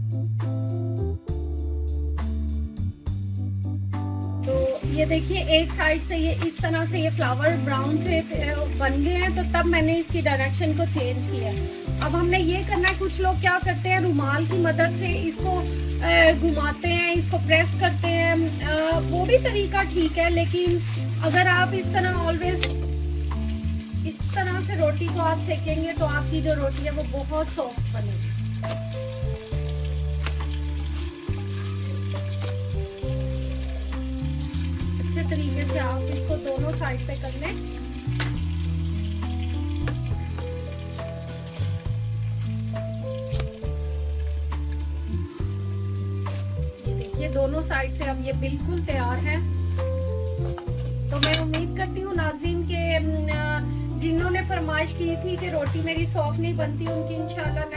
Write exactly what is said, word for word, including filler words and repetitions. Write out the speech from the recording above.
ये देखिए एक साइड से ये इस तरह से ये फ्लावर ब्राउन से बन गए हैं, तो तब मैंने इसकी डायरेक्शन को चेंज किया। अब हमने ये करना है, कुछ लोग क्या करते हैं रुमाल की मदद से इसको घुमाते हैं, इसको प्रेस करते हैं, वो भी तरीका ठीक है, लेकिन अगर आप इस तरह ऑलवेज इस तरह से रोटी को आप सेकेंगे तो आपकी जो रोटी है वो बहुत सॉफ्ट बनेगी। अच्छे तरीके से आप इसको दोनों साइड पे कर लें। ये देखिए दोनों साइड से अब ये बिल्कुल तैयार है। तो मैं उम्मीद करती हूँ नाज़रीन के जिन्होंने फरमाइश की थी कि रोटी मेरी सॉफ्ट नहीं बनती, उनकी इंशाल्लाह